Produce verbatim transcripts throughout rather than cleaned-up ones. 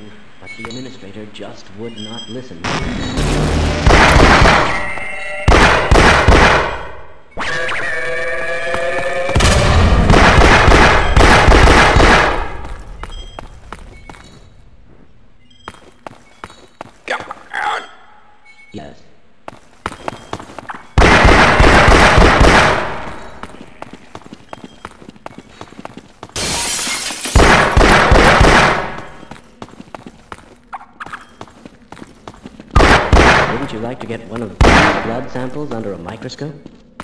something, but the administrator just would not listen. Yes. Wouldn't you like to get one of these blood samples under a microscope?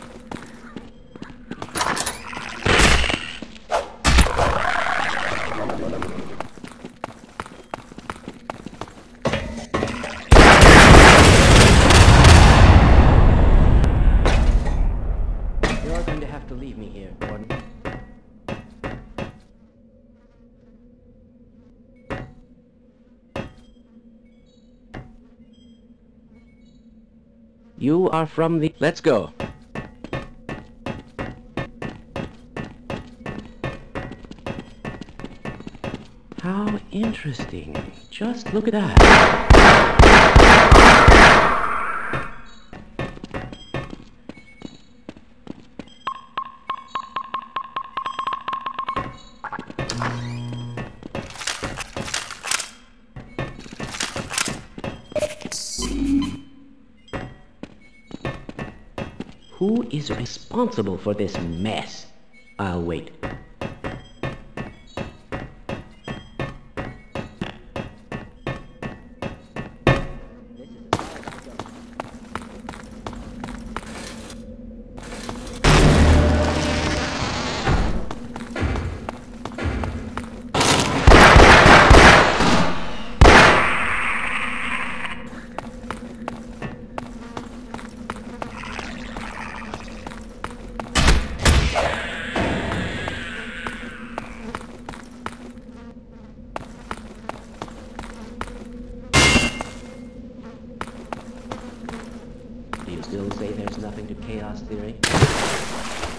You're going to have to leave me here, Gordon. You are from the... Let's go. How interesting. Just look at that. Who is responsible for this mess? I'll wait. Do you still say there's nothing to chaos theory?